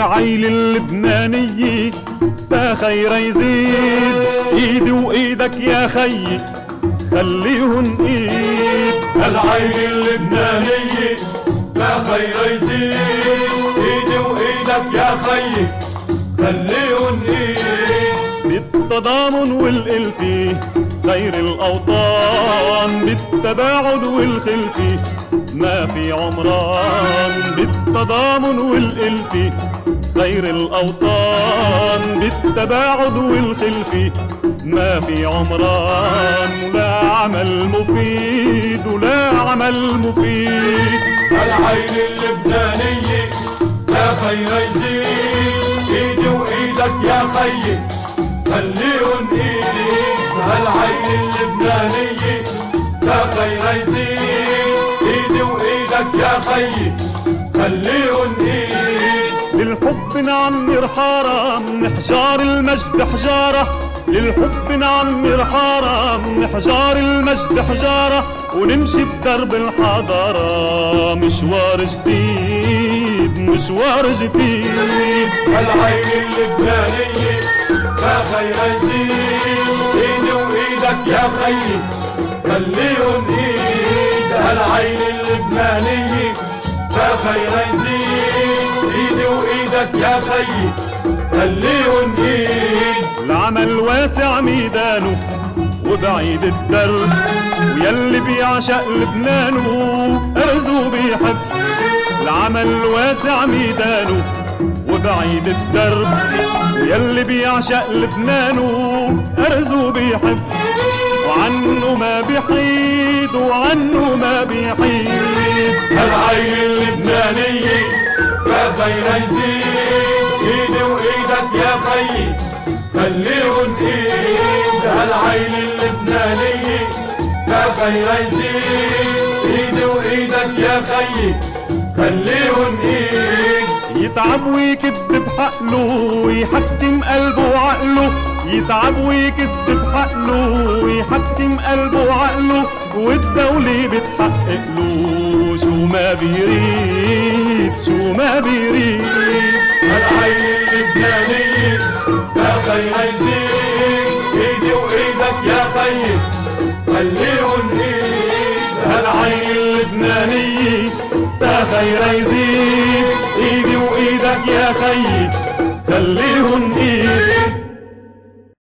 هالعيل اللبنانية تا خير يزيد، ايدي وايدك يا خيي خليهن ايد. هالعيل اللبنانية تا خير يزيد، ايدي وايدك يا خيي خليهن ايد. بالتضامن والألفة غير الأوطان، بالتباعد والخلفة ما في عمران. بالتضامن والألفة غير الأوطان، بالتباعد والخلفة ما في عمران. ولا عمل مفيد ولا عمل مفيد. هالعين اللبنانية لا خير يزيد، ايدي وايدك يا خيي خليهن ايد. هالعين اللبنانية لا خير يزيد، ايدي وايدك يا خيي خليهن ايد. للحب نعمر حارة من حجار المجد حجارة، للحب نعمر حارة من حجار المجد حجارة، ونمشي بدرب الحضارة مشوار جديد مشوار جديد. هالعين اللبنانية لا خير يزيد، ايدي وايدك يا خيي خليهن ايد. هالعين اللبنانية لا خير يزيد، ايدي وايدك يا خيي خليهن ايد. العمل واسع ميدانه وبعيد الدرب، ويلي بيعشق لبنانه أرزو بيحب. العمل واسع ميدانه وبعيد الدرب، ويلي بيعشق لبنانه أرزو بيحب. وعنه ما بيحيد وعنه ما بيحيد. هالعين اللبنانية لا خير يزيد، ايدي وايدك يا خيي خليهن ايد. هالعين اللبنانية لا خير يزيد، ايدي وايدك يا خيي خليهن ايد. يتعب ويكذب حقله ويحكم قلبه وعقله، يتعب ويكذب حقله ويحكم قلبه وعقله، والدولة بتحقق له شو ما بيريد شو ما بيريد. هالعين اللبنانية لا خير يزيد، ايدي وايدك يا خيي خليهن ايد. هالعين اللبنانية لا خير يزيد، ايدي وايدك يا خيي خليهن ايد.